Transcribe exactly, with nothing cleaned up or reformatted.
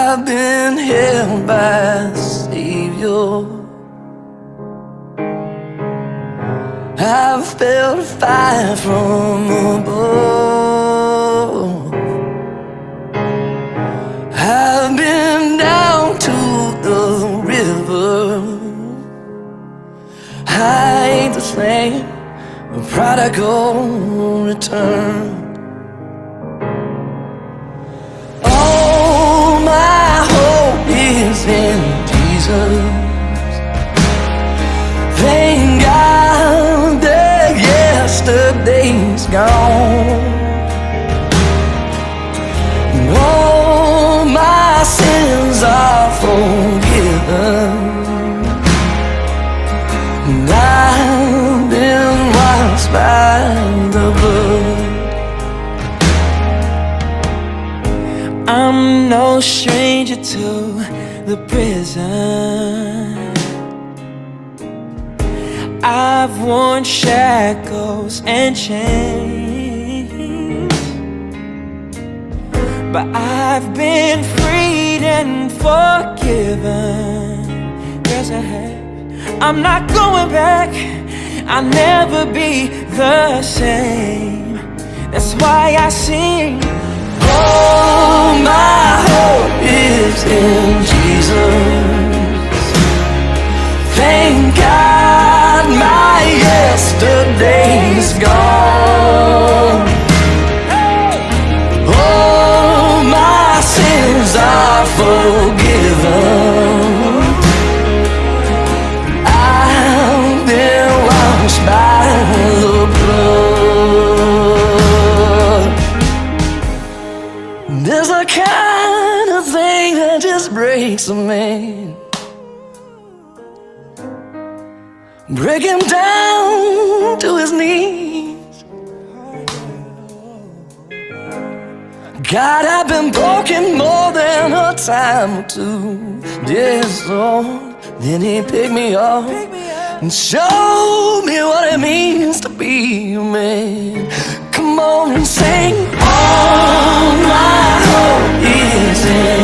I've been held by a Savior. I've felt fire from above. I've been down to the river. I ain't the same, a prodigal return. All my hope is in Jesus. Thank God that yesterday's gone. All my sins are forgiven. And I've been washed by the blood. I'm no stranger to the prison. I've worn shackles and chains, but I've been freed and forgiven. Yes, I have. I'm not going back, I'll never be the same. That's why I sing. All my hope is in Jesus. Thank God my yesterday's gone. All my sins are forgiven. I've been washed by the blood. There's a kind of thing that just breaks a man, break him down to his knees. God, I've been broken more than a time or two. Yes, Lord. Then He picked me up and showed me what it means to be a man. Come on and sing. All my hope is in